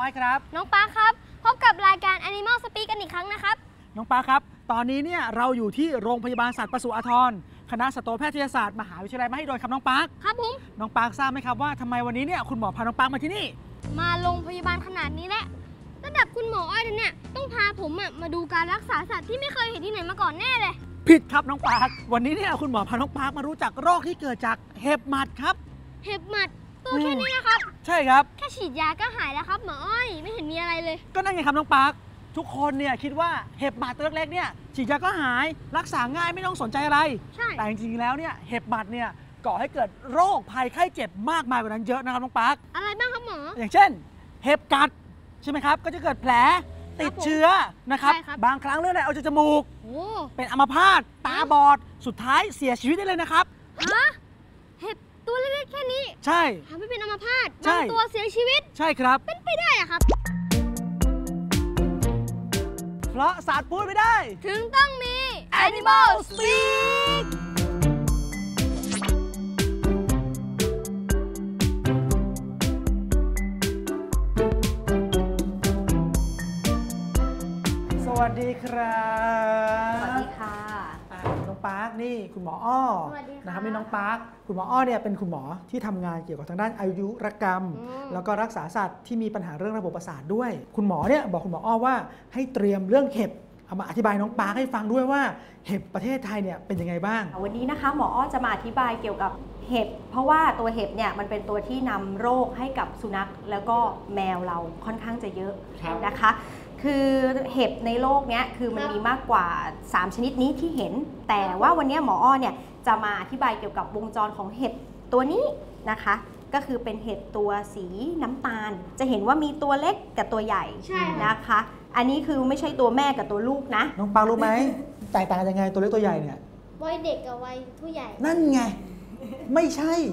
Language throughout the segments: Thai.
อ้อยครับน้องปาครับพบกับรายการ Animal Speak กันอีกครั้งนะครับน้องปาครับตอนนี้เนี่ยเราอยู่ที่โรงพยาบาลสัตว์ปศุอาทรคณะสัตวแพทยศาสตร์มหาวิทยาลัยมหิดลครับน้องปาร์คครับผมน้องปาร์คทราบไหมครับว่าทำไมวันนี้เนี่ยคุณหมอพาน้องปาร์คมาที่นี่มาโรงพยาบาลขนาดนี้แหละระดับคุณหมออ้อยเนี่ยต้องพาผมมาดูการรักษาสัตว์ที่ไม่เคยเห็นที่ไหนมาก่อนแน่เลยผิดครับน้องปาร์ควันนี้เนี่ยคุณหมอพาน้องปาร์คมารู้จักโรคที่เกิดจากเห็บหมัดครับเห็บหมัดตัวแค่นี้นะครับใช่ครับแค่ฉีดยาก็หายแล้วครับหมออ้อยไม่เห็นมีอะไรเลยก็นั่นไงครับน้องปาร์คทุกคนเนี่ยคิดว่าเห็บหมัดตัวเล็กๆเนี่ยฉีดยาก็หายรักษาง่ายไม่ต้องสนใจอะไรใช่แต่จริงๆแล้วเนี่ยเห็บหมัดเนี่ยก่อให้เกิดโรคภัยไข้เจ็บมากมายกว่านั้นเยอะนะครับน้องปาร์คอะไรบ้างครับหมออย่างเช่นเห็บกัดใช่ไหมครับก็จะเกิดแผลติดเชื้อนะครับบางครั้งเลือดไหลออกจากจมูกเป็นอัมพาตตาบอดสุดท้ายเสียชีวิตได้เลยนะครับฮะเห็บตัวเล็กๆแค่นี้ใช่ทำให้เป็นอัมพาตบางตัวเสียชีวิตใช่ครับเป็นไปได้อะครับเพราะศาสตร์พูดไม่ได้ถึงต้องมี Animal Speak สวัสดีครับสวัสดีค่ะน้องปาร์คนี่คุณหมออ้อนะครับนี่น้องปาร์คคุณหมออ้อเนี่ยเป็นคุณหมอที่ทำงานเกี่ยวกับทางด้านอายุรกรรมแล้วก็รักษาสัตว์ที่มีปัญหาเรื่องระบบประสาทด้วยคุณหมอเนี่ยบอกคุณหมออ้อว่าให้เตรียมเรื่องเห็บเอามาอธิบายน้องปาร์คให้ฟังด้วยว่าเห็บประเทศไทยเนี่ยเป็นยังไงบ้างวันนี้นะคะหมออ้อจะมาอธิบายเกี่ยวกับเห็บเพราะว่าตัวเห็บเนี่ยมันเป็นตัวที่นำโรคให้กับสุนัขแล้วก็แมวเราค่อนข้างจะเยอะนะคะคือเห็บในโลกนี้คือมันมีมากกว่า3ชนิดนี้ที่เห็นแต่ว่าวันนี้หมออ้อเนี่ยจะมาอธิบายเกี่ยวกับวงจรของเห็บตัวนี้นะคะก็คือเป็นเห็บตัวสีน้ำตาลจะเห็นว่ามีตัวเล็กกับตัวใหญ่นะคะอันนี้คือไม่ใช่ตัวแม่กับตัวลูกนะน้องปารู้ไหมแตกต่างยังไงตัวเล็กตัวใหญ่เนี่ยวัยเด็กกับวัยผู้ใหญ่นั่นไงไม่ใช่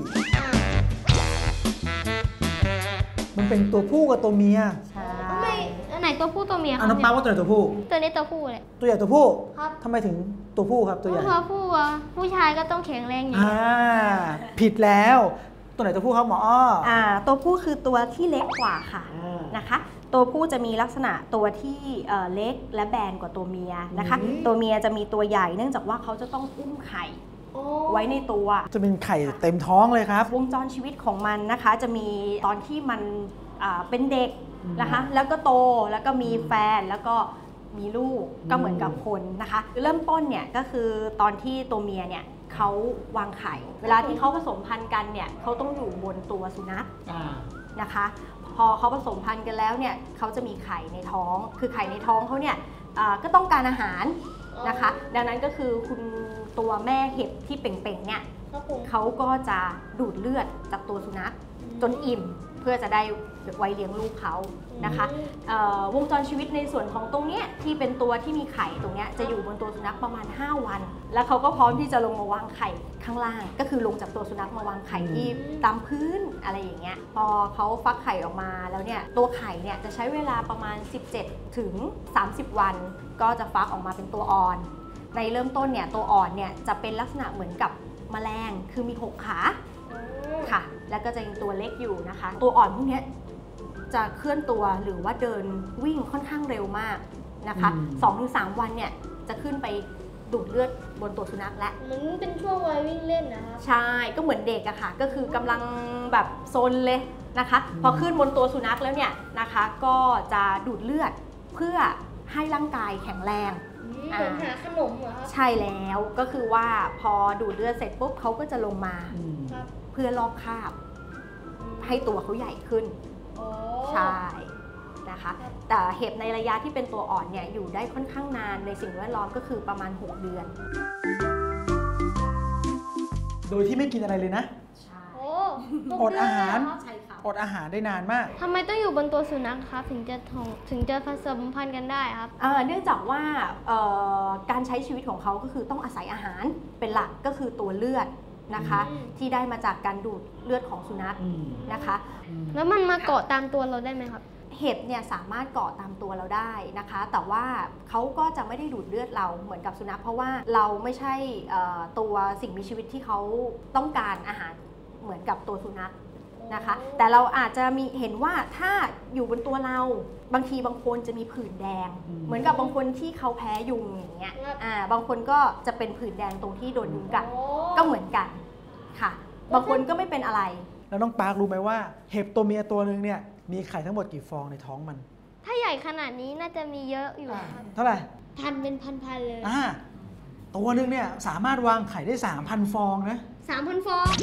มันเป็นตัวผู้กับตัวเมียใช่อันไหนตัวผู้ตัวเมียครับน้องปาว่าตัวไหนตัวผู้ตัวนี้ตัวผู้เลยตัวใหญ่ตัวผู้ครับทำไมถึงตัวผู้ครับตัวใหญ่ตัวผู้ผู้ชายก็ต้องแข็งแรงอย่างนี้ผิดแล้วตัวไหนตัวผู้ครับหมออ้อตัวผู้คือตัวที่เล็กกว่าค่ะนะคะตัวผู้จะมีลักษณะตัวที่เล็กและแบนกว่าตัวเมียนะคะตัวเมียจะมีตัวใหญ่เนื่องจากว่าเขาจะต้องอุ้มไข่ไว้ในตัวจะเป็นไข่เต็มท้องเลยครับวงจรชีวิตของมันนะคะจะมีตอนที่มันเป็นเด็กนะคะแล้วก็โตแล้วก็มีแฟนแล้วก็มีลูกก็เหมือนกับคนนะคะเริ่มต้นเนี่ยก็คือตอนที่ตัวเมียเนี่ยเขาวางไข่เวลาที่เขาผสมพันธุ์กันเนี่ยเขาต้องอยู่บนตัวสุนัขนะคะพอเขาผสมพันธุ์กันแล้วเนี่ยเขาจะมีไข่ในท้องคือไข่ในท้องเขาเนี่ยก็ต้องการอาหารนะคะดังนั้นก็คือคุณตัวแม่เห็บที่เป่งๆเนี่ยเขาก็จะดูดเลือดจากตัวสุนัขจนอิ่มเพื่อจะได้ไว้เลี้ยงลูกเขานะคะวงจรชีวิตในส่วนของตรงนี้ที่เป็นตัวที่มีไข่ตรงนี้จะอยู่บนตัวสุนัขประมาณ5วันแล้วเขาก็พร้อมที่จะลงมาวางไข่ข้างล่างก็คือลงจากตัวสุนัขมาวางไข่ที่ตามพื้นอะไรอย่างเงี้ยพอเขาฟักไข่ออกมาแล้วเนี่ยตัวไข่เนี่ยจะใช้เวลาประมาณ17ถึง30วันก็จะฟักออกมาเป็นตัวอ่อนในเริ่มต้นเนี่ยตัวอ่อนเนี่ยจะเป็นลักษณะเหมือนกับแมลงคือมี6ขาค่ะแล้วก็จะยังตัวเล็กอยู่นะคะตัวอ่อนพวกนี้จะเคลื่อนตัวหรือว่าเดินวิ่งค่อนข้างเร็วมากนะคะ 2-3 วันเนี่ยจะขึ้นไปดูดเลือดบนตัวสุนัขและมันเป็นช่วงวัยวิ่งเล่นนะคะใช่ก็เหมือนเด็กอะค่ะก็คือกำลังแบบโซนเลยนะคะพอขึ้นบนตัวสุนัขแล้วเนี่ยนะคะก็จะดูดเลือดเพื่อให้ร่างกายแข็งแรงเหมือนหาขนมเหรอครับใช่แล้วก็คือว่าพอดูดเลือดเสร็จปุ๊บเขาก็จะลงมาเพื่อลอกคราบให้ตัวเขาใหญ่ขึ้นใช่นะคะแต่เห็บในระยะที่เป็นตัวอ่อนเนี่ยอยู่ได้ค่อนข้างนานในสิ่งแวดล้อมก็คือประมาณ6 เดือนโดยที่ไม่กินอะไรเลยนะใช่อดอาหารใช่ค่ะอดอาหารได้นานมากทำไมต้องอยู่บนตัวสุนัขครับถึงจะผสมพันธุ์กันได้ครับเนื่องจากว่าการใช้ชีวิตของเขาก็คือต้องอาศัยอาหารเป็นหลักก็คือตัวเลือดนะคะที่ได้มาจากการดูดเลือดของสุนัขนะคะแล้วมันมาเกาะตามตัวเราได้ไหมครับเห็บเนี่ยสามารถเกาะตามตัวเราได้นะคะแต่ว่าเขาก็จะไม่ได้ดูดเลือดเราเหมือนกับสุนัขเพราะว่าเราไม่ใช่ตัวสิ่งมีชีวิตที่เขาต้องการอาหารเหมือนกับตัวสุนัขนะคะ แต่เราอาจจะมีเห็นว่าถ้าอยู่บนตัวเราบางทีบางคนจะมีผื่นแดง เหมือนกับบางคนที่เขาแพ้ยุงอย่างเงี้ยบางคนก็จะเป็นผื่นแดงตรงที่โดนยุงกัดก็เหมือนกันค่ะบางคนก็ไม่เป็นอะไรแล้วน้องปาร์ครู้ไหมว่าเห็บตัวเมียตัวนึงเนี่ยมีไข่ทั้งหมดกี่ฟองในท้องมันถ้าใหญ่ขนาดนี้น่าจะมีเยอะอยู่ครับเท่าไหร่พันเป็นพันเลยตัวนึงเนี่ยสามารถวางไข่ได้ 3,000 ฟองนะ 3,000 ฟอง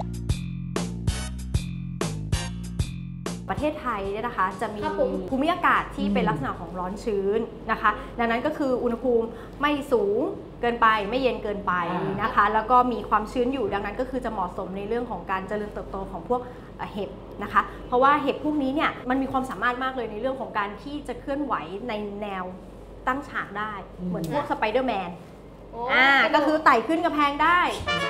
ประเทศไทยเนี่ยนะคะจะมีภูมิอากาศที่เป็นลักษณะของร้อนชื้นนะคะดังนั้นก็คืออุณหภูมิไม่สูงเกินไปไม่เย็นเกินไปนะคะแล้วก็มีความชื้นอยู่ดังนั้นก็คือจะเหมาะสมในเรื่องของการเจริญเติบโตของพวกเห็บนะคะเพราะว่าเห็บพวกนี้เนี่ยมันมีความสามารถมากเลยในเรื่องของการที่จะเคลื่อนไหวในแนวตั้งฉากได้เหมือนพวกสไปเดอร์แมนก็คือไต่ขึ้นกำแพงได้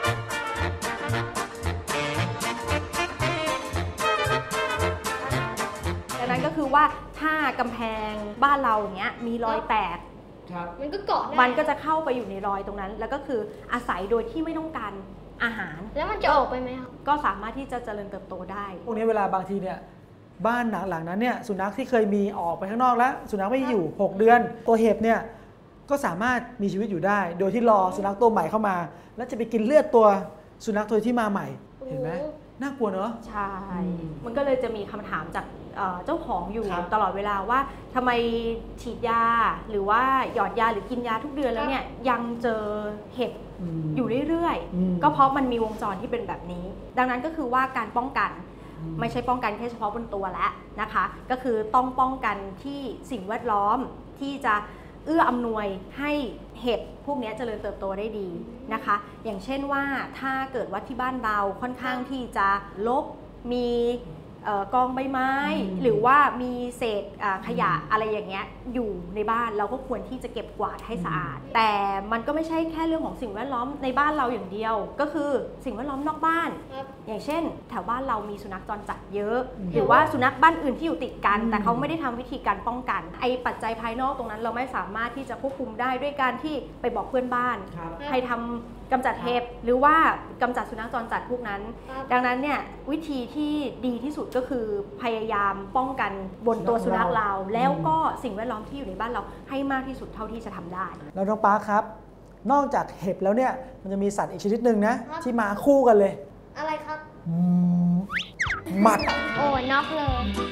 ดังนั้นก็คือว่าถ้ากำแพงบ้านเราเนี้ยมีรอยแตกมันก็เกาะมันก็จะเข้าไปอยู่ในรอยตรงนั้นแล้วก็คืออาศัยโดยที่ไม่ต้องการอาหารแล้วมันจะออกไปไหมครับก็สามารถที่จะเจริญเติบโตได้พวกนี้เวลาบางทีเนี่ยบ้านหลังนั้นเนี่ยสุนัขที่เคยมีออกไปข้างนอกแล้วสุนัขไม่อยู่6 เดือนตัวเห็บเนี่ยก็สามารถมีชีวิตอยู่ได้โดยที่รอสุนัขตัวใหม่เข้ามาแล้วจะไปกินเลือดตัวสุนัขตัวที่มาใหม่เห็นไหมน่ากลัวเนอะใช่มันก็เลยจะมีคำถามจากเจ้าของอยู่ตลอดเวลาว่าทำไมฉีดยาหรือว่าหยอดยาหรือกินยาทุกเดือนแล้วเนี่ยยังเจอเห็บอยู่เรื่อยๆก็เพราะมันมีวงจรที่เป็นแบบนี้ดังนั้นก็คือว่าการป้องกันไม่ใช่ป้องกันแค่เฉพาะบนตัวแล้วนะคะก็คือต้องป้องกันที่สิ่งแวดล้อมที่จะเอื้ออำนวยให้เห็บพวกนี้เจริญเติบโตได้ดีนะคะอย่างเช่นว่าถ้าเกิดว่าที่บ้านเราค่อนข้างที่จะรกมีกองใบไม้หรือว่ามีเศษขยะอะไรอย่างเงี้ยอยู่ในบ้านเราก็ควรที่จะเก็บกวาดให้สะอาดแต่มันก็ไม่ใช่แค่เรื่องของสิ่งแวดล้อมในบ้านเราอย่างเดียวก็คือสิ่งแวดล้อมนอกบ้านอย่างเช่นแถวบ้านเรามีสุนัขจรจัดเยอะหรือว่าสุนัขบ้านอื่นที่อยู่ติดกันแต่เขาไม่ได้ทำวิธีการป้องกันไอ้ปัจจัยภายนอกตรงนั้นเราไม่สามารถที่จะควบคุมได้ด้วยการที่ไปบอกเพื่อนบ้านให้ทำกำจัดเห็บหรือว่ากำจัดสุนัขจรจัดพวกนั้นดังนั้นเนี่ยวิธีที่ดีที่สุดก็คือพยายามป้องกันบนตัวสุนัขเราแล้วก็สิ่งแวดล้อมที่อยู่ในบ้านเราให้มากที่สุดเท่าที่จะทำได้แล้วน้องปาร์คครับนอกจากเห็บแล้วเนี่ยมันจะมีสัตว์อีกชนิดหนึ่งนะที่มาคู่กันเลยอะไรครับหมัดโอ้น็อกเลย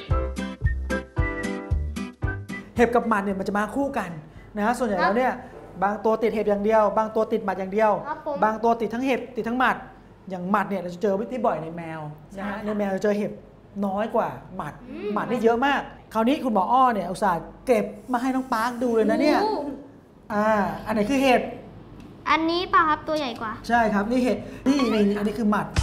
เห็บกับหมัดเนี่ยมันจะมาคู่กันนะส่วนใหญ่แล้วเนี่ยบางตัวติดเห็บอย่างเดียวบางตัวติดหมัดอย่างเดียวบางตัวติดทั้งเห็บติดทั้งหมัดอย่างหมัดเนี่ยเราจะเจอที่บ่อยในแมวนะฮะในแมวเราเจอเห็บน้อยกว่าหมัดนี่เยอะมากคราวนี้คุณหมออ้อเนี่ยอุตส่าห์เก็บมาให้น้องปาร์คดูเลยนะเนี่ยอันไหนคือเห็บอันนี้ป่ะครับตัวใหญ่กว่าใช่ครับนี่เห็บนี่อันนี้คือหมัด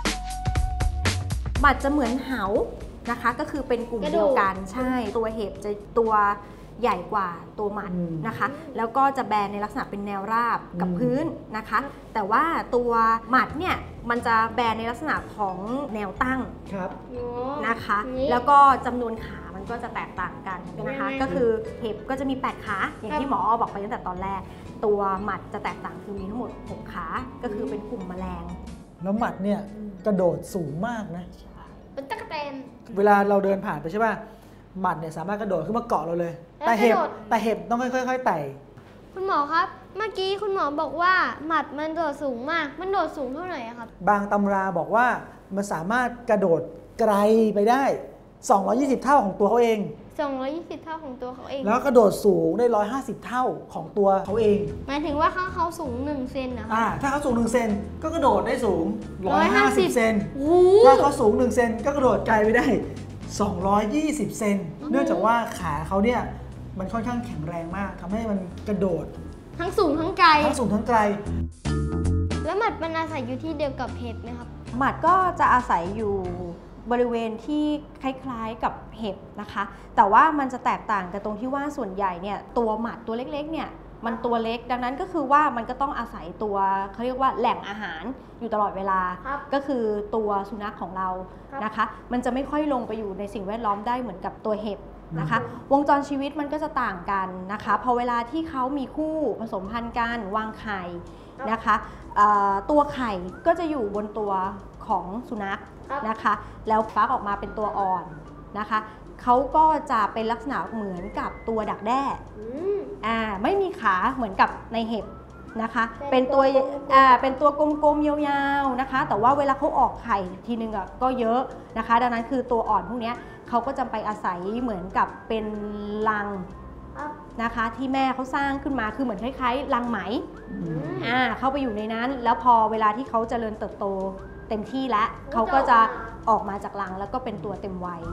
จะเหมือนเหานะคะก็คือเป็นกลุ่มเดียวกันใช่ตัวเห็บจะตัวใหญ่กว่าตัวหมัดนะคะแล้วก็จะแบนในลักษณะเป็นแนวราบกับพื้นนะคะแต่ว่าตัวหมัดเนี่ยมันจะแบนในลักษณะของแนวตั้งนะคะแล้วก็จำนวนขามันก็จะแตกต่างกันนะคะก็คือเห็บก็จะมี8ขาอย่างที่หมอบอกไปตั้งแต่ตอนแรกตัวหมัดจะแตกต่างคือมีทั้งหมด6ขาก็คือเป็นกลุ่มแมลงแล้วหมัดเนี่ยกระโดดสูงมากนะเป็นตั๊กแตนเวลาเราเดินผ่านไปใช่ป่ะหมัดเนี่ยสามารถกระโดดขึ้นมาเกาะเราเลยแต่เห็บต้องค่อยๆไต่คุณหมอครับเมื่อกี้คุณหมอบอกว่าหมัดมันโดดสูงมากมันโดดสูงเท่าไหร่ครับบางตำราบอกว่ามันสามารถกระโดดไกลไปได้220เท่าของตัวเขาเอง 220เท่าของตัวเขาเองแล้วกระโดดสูงได้150เท่าของตัวเขาเองหมายถึงว่าเขาสูง1เซนนะคะถ้าเขาสูง1เซนก็กระโดดได้สูง150เซนถ้าเขาสูง1เซนก็กระโดดไกลไปได้220เซนเนื่องจากว่าขาเขาเนี่ยมันค่อนข้างแข็งแรงมากทำให้มันกระโดดทั้งสูงทั้งไกลแล้วหมัดมันอาศัยอยู่ที่เดียวกับเห็บไหมครับหมัดก็จะอาศัยอยู่บริเวณที่คล้ายๆกับเห็บนะคะแต่ว่ามันจะแตกต่างกันตรงที่ว่าส่วนใหญ่เนี่ยตัวหมัดตัวเล็กๆเนี่ยมันตัวเล็กดังนั้นก็คือว่ามันก็ต้องอาศัยตัวเขาเรียกว่าแหล่งอาหารอยู่ตลอดเวลาก็คือตัวสุนัขของเรานะคะมันจะไม่ค่อยลงไปอยู่ในสิ่งแวดล้อมได้เหมือนกับตัวเห็บนะคะวงจรชีวิตมันก็จะต่างกันนะคะพอเวลาที่เขามีคู่ผสมพันธุ์กันวางไข่นะคะตัวไข่ก็จะอยู่บนตัวของสุนัขนะคะแล้วฟักออกมาเป็นตัวอ่อนนะคะเขาก็จะเป็นลักษณะเหมือนกับตัวดักแด้ไม่มีขาเหมือนกับในเห็บนะคะเป็นตัวกลมๆยาวๆนะคะแต่ว่าเวลาเขาออกไข่ทีนึงก็เยอะนะคะดังนั้นคือตัวอ่อนพวกนี้เขาก็จะไปอาศัยเหมือนกับเป็นรังนะคะที่แม่เขาสร้างขึ้นมาคือเหมือนคล้ายๆรังไหมเข้าไปอยู่ในนั้นแล้วพอเวลาที่เขาเจริญเติบโตเต็มที่แล้วเขาก็จะออกมาจากรังแล้วก็เป็นตัวเต็มวัย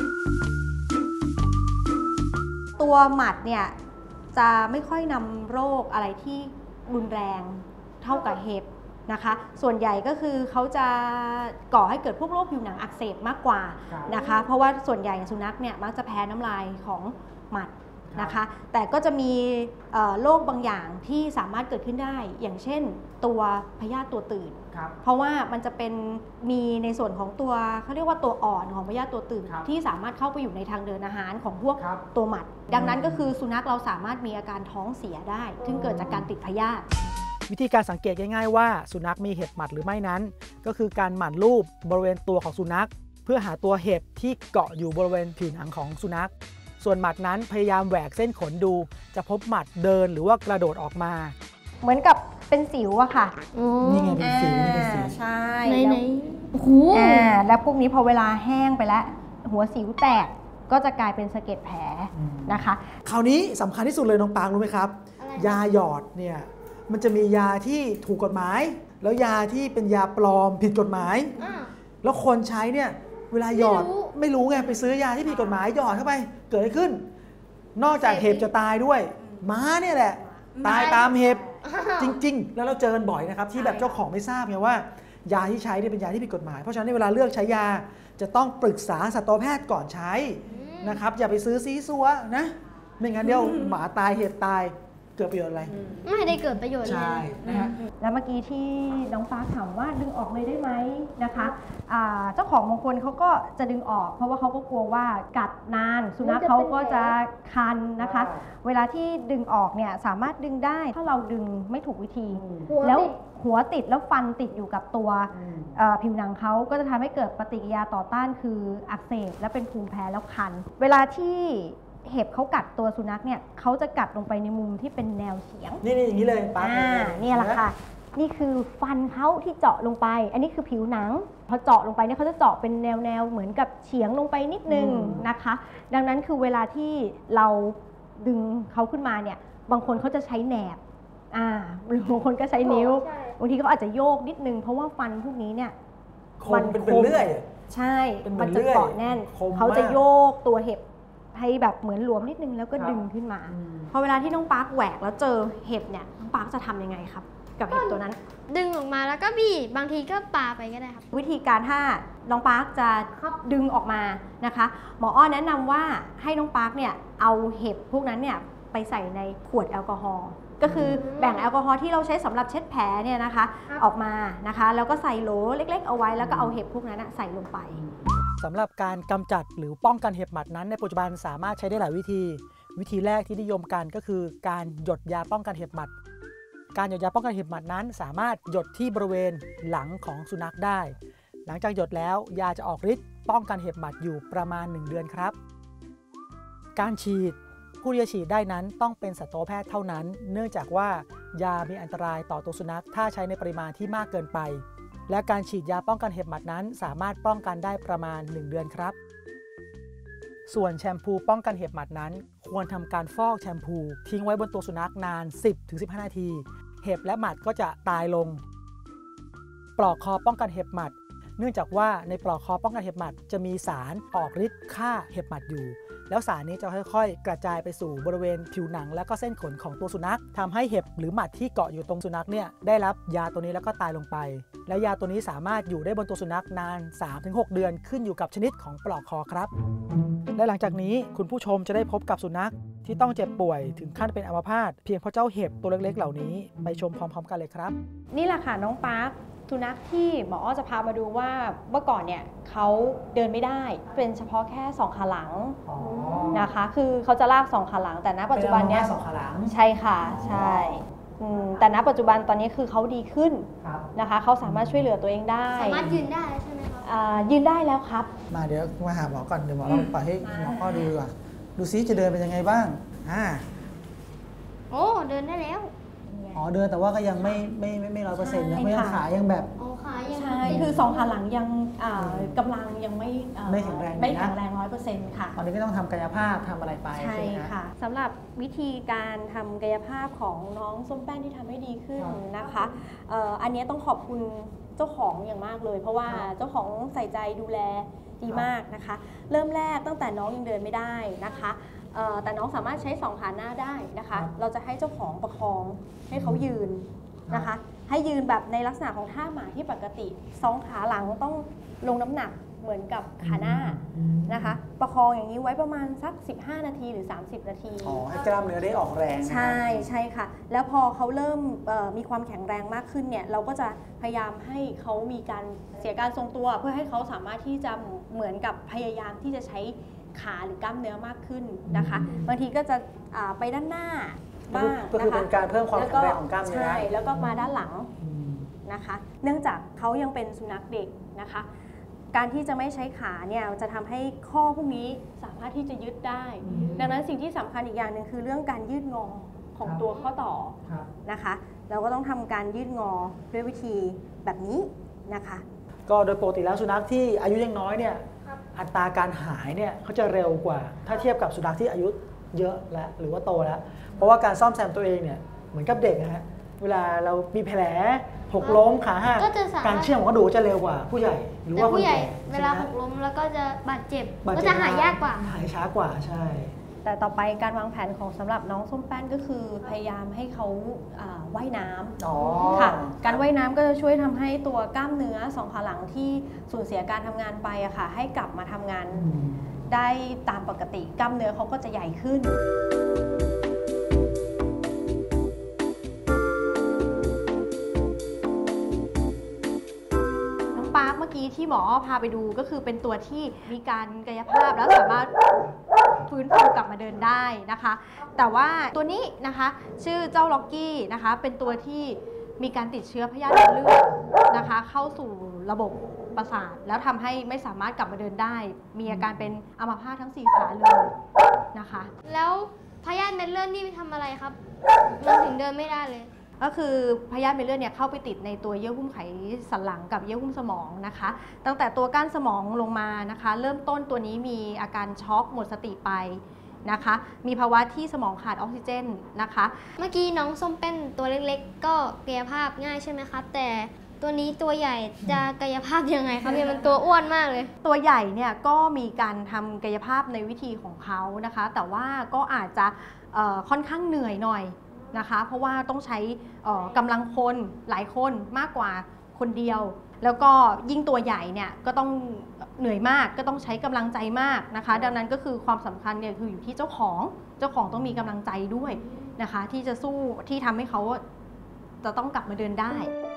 ตัวหมัดเนี่ยจะไม่ค่อยนำโรคอะไรที่รุนแรงเท่ากับเห็บนะคะส่วนใหญ่ก็คือเขาจะก่อให้เกิดพวกโรคผิวหนังอักเสบมากกว่านะคะเพราะว่าส่วนใหญ่สุนัขเนี่ยมักจะแพ้น้ำลายของหมัดนะคะแต่ก็จะมีโรคบางอย่างที่สามารถเกิดขึ้นได้อย่างเช่นตัวพยาธิตัวตื่นเพราะว่ามันจะเป็นมีในส่วนของตัวเขาเรียกว่าตัวอ่อนของพยาธิตัวตื่นที่สามารถเข้าไปอยู่ในทางเดินอาหารของพวกตัวหมัดดังนั้นก็คือสุนัขเราสามารถมีอาการท้องเสียได้ซึ่งเกิดจากการติดพยาธิวิธีการสังเกตง่ายๆว่าสุนัขมีเห็บหมัดหรือไม่นั้นก็คือการหมั่นรูปบริเวณตัวของสุนัขเพื่อหาตัวเห็บที่เกาะอยู่บริเวณผิวหนังของสุนัขส่วนหมัดนั้นพยายามแหวกเส้นขนดูจะพบหมัดเดินหรือว่ากระโดดออกมาเหมือนกับเป็นสิวอะค่ะนี่ไงเป็นสิวนี่เป็นสิวใช่ไหนโอ้โหแล้วพวกนี้พอเวลาแห้งไปแล้วหัวสิวแตกก็จะกลายเป็นสะเก็ดแผลนะคะคราวนี้สำคัญที่สุดเลยน้องปางรู้ไหมครับยาหยอดเนี่ยมันจะมียาที่ถูกกฎหมายแล้วยาที่เป็นยาปลอมผิดกฎหมายแล้วคนใช้เนี่ยเวลาหยอดไม่รู้ไงไปซื้อยาที่ผิดกฎหมายหยอดเข้าไปเกิดอะไรขึ้นนอกจากเห็บจะตายด้วยม้าเนี่ยแหละตายตามเห็บจริงๆแล้วเราเจอกันบ่อยนะครับที่แบบเจ้าของไม่ทราบไงว่ายาที่ใช้เนี่ยเป็นยาที่ผิดกฎหมายเพราะฉะนั้นเวลาเลือกใช้ยาจะต้องปรึกษาสัตวแพทย์ก่อนใช้นะครับอย่าไปซื้อซีซัวนะไม่งั้นเดี๋ยวหมาตายเห็บตายเกิดประโยชน์อะไรไม่ได้เกิดประโยชน์ใช่นะฮะแล้วเมื่อกี้ที่น้องฟ้าถามว่าดึงออกเลยได้ไหมนะคะเจ้าของบางคนเขาก็จะดึงออกเพราะว่าเขาก็กลัวว่ากัดนานสุนัขเขาก็จะคันนะคะเวลาที่ดึงออกเนี่ยสามารถดึงได้ถ้าเราดึงไม่ถูกวิธีแล้วหัวติดแล้วฟันติดอยู่กับตัวผิวหนังเขาก็จะทำให้เกิดปฏิกิริยาต่อต้านคืออักเสบและเป็นภูมิแพ้แล้วคันเวลาที่เห็บเขากัดตัวสุนัขเนี่ยเขาจะกัดลงไปในมุมที่เป็นแนวเฉียงนี่อย่างนี้เลยปั๊บนี่แหละค่ะนี่คือฟันเขาที่เจาะลงไปอันนี้คือผิวหนังพอเจาะลงไปเนี่ยเขาจะเจาะเป็นแนวเหมือนกับเฉียงลงไปนิดนึงนะคะดังนั้นคือเวลาที่เราดึงเขาขึ้นมาเนี่ยบางคนเขาจะใช้แหนบบางคนก็ใช้นิ้วบางทีเขาอาจจะโยกนิดนึงเพราะว่าฟันพวกนี้เนี่ยมันเป็นเลื่อยใช่มันจะเกาะแน่นเขาจะโยกตัวเห็บให้แบบเหมือนหลวมนิดนึงแล้วก็ดึงขึ้นมาพอเวลาที่น้องปาร์คแหวกแล้วเจอเห็บเนี่ยน้องปาร์คจะทำยังไงครับกับเห็บตัวนั้นดึงออกมาแล้วก็บีบบางทีก็ปาไปก็ได้ครับวิธีการถ้าน้องปาร์คจะดึงออกมานะคะหมออ้อแนะนำว่าให้น้องปาร์คเนี่ยเอาเห็บพวกนั้นเนี่ยไปใส่ในขวดแอลกอฮอล์ก็คือแบ่งแอลกอฮอล์ที่เราใช้สำหรับเช็ดแผลเนี่ยนะคะออกมานะคะแล้วก็ใส่โหลเล็กๆเอาไว้แล้วก็เอาเห็บพวกนั้นใส่ลงไปสำหรับการกำจัดหรือป้องกันเห็บหมัดนั้นในปัจจุบันสามารถใช้ได้หลายวิธีแรกที่นิยมกันก็คือการหยดยาป้องกันเห็บหมัดการหยดยาป้องกันเห็บหมัดนั้นสามารถหยดที่บริเวณหลังของสุนัขได้หลังจากหยดแล้วยาจะออกฤทธิ์ป้องกันเห็บหมัดอยู่ประมาณ1 เดือนครับการฉีดผู้ที่จะฉีดได้นั้นต้องเป็นสัตวแพทย์เท่านั้นเนื่องจากว่ายามีอันตรายต่อตัวสุนัขถ้าใช้ในปริมาณที่มากเกินไปและการฉีดยาป้องกันเห็บหมัดนั้นสามารถป้องกันได้ประมาณ1 เดือนครับส่วนแชมพูป้องกันเห็บหมัดนั้นควรทำการฟอกแชมพูทิ้งไว้บนตัวสุนัขนาน 10-15 นาทีเห็บและหมัดก็จะตายลงปลอกคอป้องกันเห็บหมัดเนื่องจากว่าในปลอกคอป้องกันเห็บหมัดจะมีสารออกฤทธิ์ฆ่าเห็บหมัดอยู่แล้วสารนี้จะค่อยๆกระจายไปสู่บริเวณผิวหนังและก็เส้นขนของตัวสุนัขทำให้เห็บหรือหมัดที่เกาะอยู่ตรงสุนัขเนี่ยได้รับยาตัวนี้แล้วก็ตายลงไปและยาตัวนี้สามารถอยู่ได้บนตัวสุนัขนาน 3-6 เดือนขึ้นอยู่กับชนิดของปลอกคอครับและหลังจากนี้คุณผู้ชมจะได้พบกับสุนัขที่ต้องเจ็บป่วยถึงขั้นเป็นอัมพาตเพียงเพราะเจ้าเห็บตัวเล็กๆเหล่านี้ไปชมพร้อมๆกันเลยครับนี่แหละค่ะน้องปาร์คสุนัขที่หมออ้อจะพามาดูว่าเมื่อก่อนเนี่ยเขาเดินไม่ได้เป็นเฉพาะแค่2 ขาหลังนะคะคือเขาจะลาก2 ขาหลังแต่ณปัจจุบันเนี้ย 2 ขาหลังใช่ค่ะใช่แต่ณปัจจุบันตอนนี้คือเขาดีขึ้นครับนะคะเขาสามารถช่วยเหลือตัวเองได้สามารถยืนได้แล้วใช่ไหมครับยืนได้แล้วครับมาเดี๋ยวมาหาหมอก่อนเดี๋ยวหมอลองปล่อยให้หมออ้อดูดีกว่าดูซิจะเดินเป็นยังไงบ้างโอ้เดินได้แล้วอ๋อเดินแต่ว่าก็ยังไม่100%นะเพราะยังขายังแบบโอ้ขายังใช่คือ2 ขาหลังยังกำลังยังไม่ไม่แข็งแรงไม่แข็งแรง 100%ค่ะตอนนี้ก็ต้องทำกายภาพทำอะไรไปใช่ใช่ไหมค่ะสำหรับวิธีการทำกายภาพของน้องส้มแป้นที่ทำให้ดีขึ้นนะคะอันนี้ต้องขอบคุณเจ้าของอย่างมากเลย เพราะว่าเจ้าของใส่ใจดูแลดีมากนะคะ เริ่มแรกตั้งแต่น้องยังเดินไม่ได้นะคะแต่น้องสามารถใช้2 ขาหน้าได้นะคะ เราจะให้เจ้าของประคองให้เขายืนนะคะ ให้ยืนแบบในลักษณะของท่าหมาที่ปกติ2 ขาหลังต้องลงน้ำหนักเหมือนกับขาหน้านะคะ ประคองอย่างนี้ไว้ประมาณสัก15 นาทีหรือ30 นาทีอ๋อให้กล้ามเนื้อได้ออกแรงใช่ใช่ค่ะ แล้วพอเขาเริ่มมีความแข็งแรงมากขึ้นเนี่ยเราก็จะพยายามให้เขามีการเสียการทรงตัว เพื่อให้เขาสามารถที่จะเหมือนกับพยายามที่จะใช้ขาหรือกล้ามเนื้อมากขึ้นนะคะบางทีก็จะไปด้านหน้าบ้างก็คือเป็นการเพิ่มความแข็งแรงของกล้ามเนื้อใช่แล้วก็มาด้านหลังนะคะเนื่องจากเขายังเป็นสุนัขเด็กนะคะการที่จะไม่ใช้ขาเนี่ยจะทำให้ข้อพวกนี้สามารถที่จะยึดได้ ดังนั้นสิ่งที่สำคัญอีกอย่างหนึ่งคือเรื่องการยืดงอของตัวข้อต่อนะคะเราก็ต้องทำการยืดงอด้วยวิธีแบบนี้นะคะก็โดยปกติแล้วสุนัขที่อายุยังน้อยเนี่ยอัตราการหายเนี่ยเขาจะเร็วกว่า ถ้าเทียบกับสุนัขที่อายุเยอะแล้วหรือว่าโตแล้วเพราะว่าการซ่อมแซมตัวเองเนี่ยเหมือนกับเด็กนะฮะเวลาเรามีแผลหกล้มขาหักการเชื่อมของกระดูกจะเร็วกว่าผู้ใหญ่หรือว่าคนแก่เวลาหกล้มแล้วก็จะบาดเจ็บก็จะหายยากกว่าหายช้ากว่าใช่แต่ต่อไปการวางแผนของสำหรับน้องส้มแป้นก็คือพยายามให้เขาว่ายน้ำค่ะการว่ายน้ำก็จะช่วยทำให้ตัวกล้ามเนื้อ2 ขาหลังที่สูญเสียการทำงานไปอะค่ะให้กลับมาทำงานได้ตามปกติกล้ามเนื้อเขาก็จะใหญ่ขึ้นปาร์คเมื่อกี้ที่หมอพาไปดูก็คือเป็นตัวที่มีการกายภาพแล้วสามารถฟื้นฟูกลับมาเดินได้นะคะแต่ว่าตัวนี้นะคะชื่อเจ้าล็อกกี้นะคะเป็นตัวที่มีการติดเชื้อพยาธิในเลือดนะคะเข้าสู่ระบบประสาทแล้วทำให้ไม่สามารถกลับมาเดินได้มีอาการเป็นอัมพาตทั้ง4 ขาเลยนะคะแล้วพยาธิเม็ดเลือดนี่ไปทำอะไรครับมันถึงเดินไม่ได้เลยก็คือพยาธิเม็ดเลือดเนี่ยเข้าไปติดในตัวเยื่อหุ้มไขสันหลังกับเยื่อหุ้มสมองนะคะตั้งแต่ตัวก้านสมองลงมานะคะเริ่มต้นตัวนี้มีอาการช็อกหมดสติไปนะคะมีภาวะที่สมองขาดออกซิเจนนะคะเมื่อกี้น้องส้มเป็นตัวเล็กๆก็กายภาพง่ายใช่ไหมครับแต่ตัวนี้ตัวใหญ่จะกายภาพยังไงครับเนี่ยมันตัวอ้วนมากเลยตัวใหญ่เนี่ยก็มีการทำกายภาพในวิธีของเขานะคะแต่ว่าก็อาจจะค่อนข้างเหนื่อยหน่อยนะคะเพราะว่าต้องใช้กำลังคนหลายคนมากกว่าคนเดียวแล้วก็ยิ่งตัวใหญ่เนี่ยก็ต้องเหนื่อยมากก็ต้องใช้กำลังใจมากนะคะดังนั้นก็คือความสำคัญเนี่ยคืออยู่ที่เจ้าของต้องมีกำลังใจด้วยนะคะที่จะสู้ที่ทำให้เขาจะต้องกลับมาเดินได้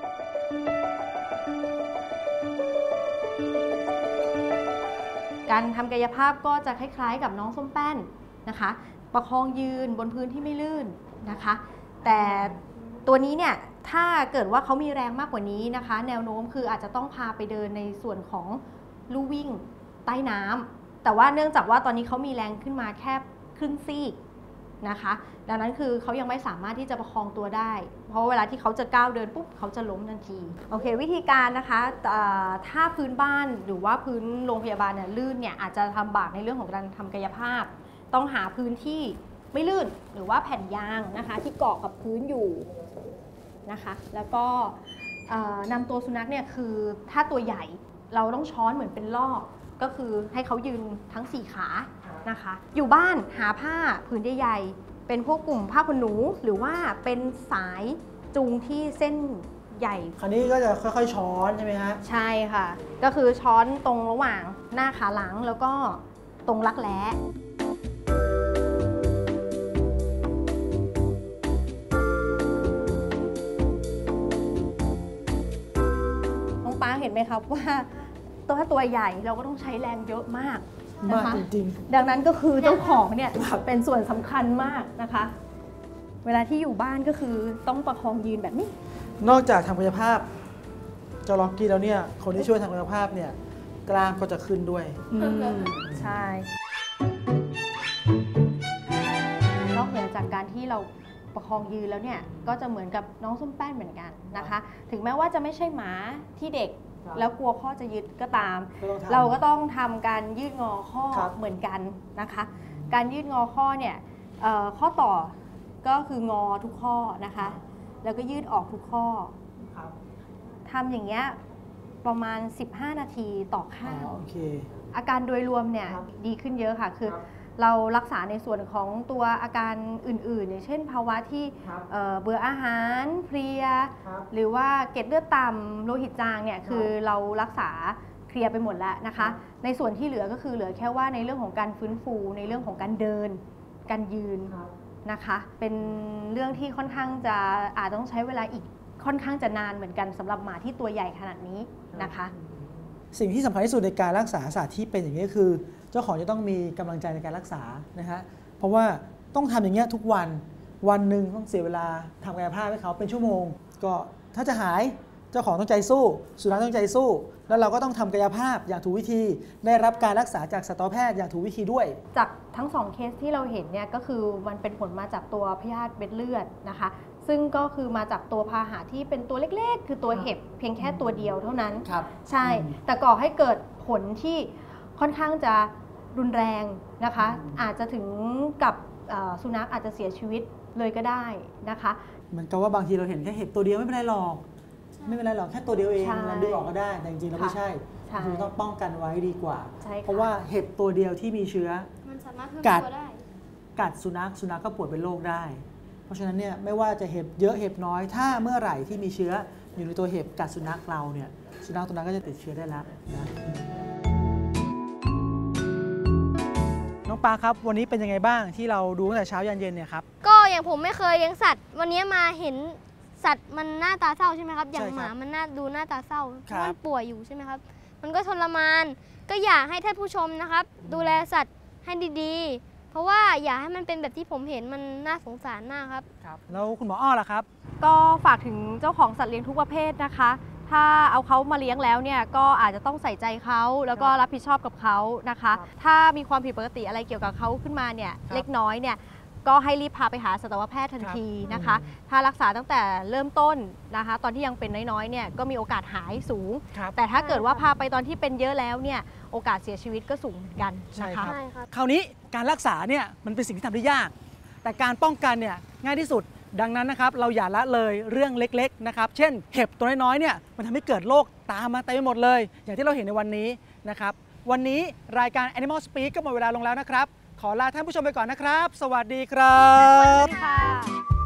การทำกายภาพก็จะคล้ายๆกับน้องส้มแป้นนะคะประคองยืนบนพื้นที่ไม่ลื่นนะคะแต่ตัวนี้เนี่ยถ้าเกิดว่าเขามีแรงมากกว่านี้นะคะแนวโน้มคืออาจจะต้องพาไปเดินในส่วนของลู่วิ่งใต้น้ำแต่ว่าเนื่องจากว่าตอนนี้เขามีแรงขึ้นมาแค่ครึ่งซีกนะคะดังนั้นคือเขายังไม่สามารถที่จะประคองตัวได้เพราะเวลาที่เขาจะก้าวเดินปุ๊บเขาจะล้มทันทีโอเควิธีการนะคะถ้าพื้นบ้านหรือว่าพื้นโรงพยาบาลเนี่ยลื่นเนี่ยอาจจะทำบากในเรื่องของการทำกายภาพต้องหาพื้นที่ไม่ลื่นหรือว่าแผ่นยางนะคะที่เกาะกับพื้นอยู่นะคะแล้วก็นำตัวสุนัขเนี่ยคือถ้าตัวใหญ่เราต้องช้อนเหมือนเป็นลอกก็คือให้เขายืนทั้ง4 ขานะคะอยู่บ้านหาผ้าผืนใหญ่ๆเป็นพวกกลุ่มผ้าขนหนูหรือว่าเป็นสายจูงที่เส้นใหญ่คราวนี้ก็จะค่อยๆช้อนใช่ไหมฮะใช่ค่ะก็คือช้อนตรงระหว่างหน้าขาหลังแล้วก็ตรงรักแร้เห็นไหมครับว่าตัวใหญ่เราก็ต้องใช้แรงเยอะมากนะคะจริงดังนั้นก็คือเจ้าของเนี่ยเป็นส่วนสำคัญมากนะคะเวลาที่อยู่บ้านก็คือต้องประคองยืนแบบนี้นอกจากทำกายภาพเจ้าล็อกกี้แล้วเนี่ยคนที่ช่วยทำกายภาพเนี่ยกล้ามก็จะขึ้นด้วยใช่นอกเหนือจากการที่เราประคองยืนแล้วเนี่ยก็จะเหมือนกับน้องส้มแป้นเหมือนกันนะคะ ถึงแม้ว่าจะไม่ใช่หมาที่เด็กครับแล้วกลัวข้อจะยึดก็ตามก็ต้องทำเราก็ต้องทำการยืดงอข้อครับเหมือนกันนะคะ การยืดงอข้อเนี่ยข้อต่อก็คืองอทุกข้อนะคะ แล้วก็ยืดออกทุกข้อครับทำอย่างเงี้ยประมาณ 15 นาทีต่ออ๋ข้าองโอเคอาการโดยรวมเนี่ยครับดีขึ้นเยอะค่ะ คือครับเรารักษาในส่วนของตัวอาการอื่นๆ อย่างเช่นภาวะที่ครับเบื่ออาหารเพลียครับหรือว่าเกล็ดเลือดต่ำโลหิตจางเนี่ยคือเรารักษาเคลียร์ไปหมดแล้วนะคะ ในส่วนที่เหลือก็คือเหลือแค่ว่าในเรื่องของการฟื้นฟูในเรื่องของการเดิน การยืนครับนะคะ เป็นเรื่องที่ค่อนข้างจะอาจต้องใช้เวลาอีกค่อนข้างจะนานเหมือนกันสำหรับหมาที่ตัวใหญ่ขนาดนี้นะคะสิ่งที่สำคัญที่สุดในการรักษาสัตว์ที่เป็นอย่างนี้คือ เจ้าของจะต้องมีกำลังใจในการรักษานะฮะเพราะว่าต้องทำอย่างเงี้ยทุกวันวันหนึ่งต้องเสียเวลาทำกายภาพให้เขาเป็นชั่วโมง ก็ถ้าจะหายเจ้าของต้องใจสู้สุนัขต้องใจสู้ แล้วเราก็ต้องทำกายภาพอย่างถูกวิธี ได้รับการรักษาจากสัตวแพทย์อย่างถูกวิธีด้วยจากทั้ง2เคสที่เราเห็นเนี่ยก็คือมันเป็นผลมาจากตัวพยาธิเม็ดเลือดนะคะ ซึ่งก็คือมาจากตัวพาหะที่เป็นตัวเล็กๆ คือตัวเห็บเพียงแค่ตัวเดียวเท่านั้นครับใช่ แต่ก่อให้เกิดผลที่ค่อนข้างจะรุนแรงนะคะ อาจจะถึงกับสุนัขอาจจะเสียชีวิตเลยก็ได้นะคะเหมือนกับว่าบางทีเราเห็นแค่เห็บตัวเดียวไม่เป็นไรหรอกไม่เป็นไรหรอกแค่ตัวเดียวเองใช่เราดึงออกก็ได้แต่จริงๆเราไม่ใช่ใช่คือต้องป้องกันไว้ดีกว่าใช่ค่ะเพราะว่าเห็บตัวเดียวที่มีเชื้อมันสามารถเพิ่มกัดตัวได้กัดสุนัขก็ป่วยเป็นโรคได้ เพราะฉะนั้นเนี่ยไม่ว่าจะเห็บเยอะเห็บน้อยถ้าเมื่อไหร่ที่มีเชื้ออยู่ในตัวเห็บกัดสุนัขเราเนี่ยสุนัขตัวนั้นก็จะติดเชื้อได้แล้วนะน้องปาครับวันนี้เป็นยังไงบ้างที่เราดูตั้งแต่เช้ายันเย็นเนี่ยครับก็อย่างผมไม่เคยเลี้ยงสัตว์ วันนี้มาเห็นสัตว์มันหน้าตาเศร้าใช่ไหมครับ อย่างใช่ครับหมามันดูหน้าตาเศร้าเพครับราะมันป่วยอยู่ใช่ไหมครับ มันก็ทรมาน ก็อยากให้ท่านผู้ชมนะครับ ดูแลสัตว์ให้ดีๆ เพราะว่าอยากให้มันเป็นแบบที่ผมเห็นมันน่าสงสารมากครับครับแล้วคุณหมออ้อล่ะครับก็ฝากถึงเจ้าของสัตว์เลี้ยงทุกประเภทนะคะ ถ้าเอาเขามาเลี้ยงแล้วเนี่ยก็อาจจะต้องใส่ใจเขาแล้วก็รับผิดชอบกับเขานะคะครับถ้ามีความผิดปกติอะไรเกี่ยวกับเขาขึ้นมาเนี่ยครับเล็กน้อยเนี่ยก็ให้รีบพาไปหาสัตวแพทย์ทันทีนะคะ ถ้ารักษาตั้งแต่เริ่มต้นนะคะ ตอนที่ยังเป็นน้อยๆเนี่ยก็มีโอกาสหายสูงครับแต่ถ้าเกิดว่าพาไปตอนที่เป็นเยอะแล้วเนี่ยโอกาสเสียชีวิตก็สูงเหมือนกันใช่นะครัคะบใช่ครับคราวนี้การรักษาเนี่ยมันเป็นสิ่งที่ทำได้ยาก แต่การป้องกันเนี่ยง่ายที่สุด ดังนั้นนะครับเราอย่าละเลยเรื่องเล็กๆนะครับเช่นเห็บตัวน้อยๆเนี่ยมันทำให้เกิดโรคตามมาเต็มไปหมดเลย อย่างที่เราเห็นในวันนี้นะครับวันนี้รายการ Animal Speak ก็หมดเวลาลงแล้วนะครับขอลาท่านผู้ชมไปก่อนนะครับ สวัสดีครับค่ะ